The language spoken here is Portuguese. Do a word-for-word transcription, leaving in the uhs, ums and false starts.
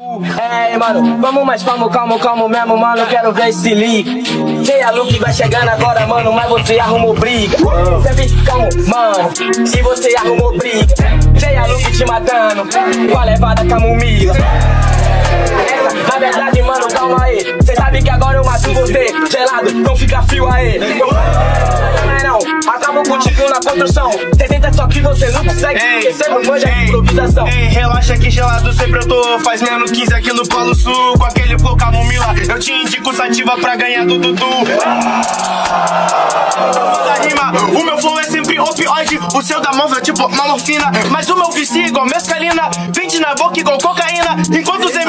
É, mano, vamos mais calmo, calmo, calmo mesmo, mano, quero ver esse ligue. Sei a Luke vai chegando agora, mano, mas você arrumou briga. Sempre calmo, mano, se você arrumou briga. Sei a Luke te matando, com a levada camomila. Essa, na verdade, mano, calma aí. Cê sabe que agora eu mato você, gelado, não fica frio aí. Não, acabo contigo na construção. Cê tenta só que você não consegue, porque cê não manja de improvisação. Ei, relaxa que gelado sempre eu tô. Faz menos quinze aqui no Polo Sul. Com aquele flow camomila, eu te indico sativa pra ganhar do Dudu. Manda rima, o meu flow é sempre opioide. O seu da móvel é tipo uma morfina. Mas o meu vicia igual mescalina. Vende na boca igual cocaína. Enquanto você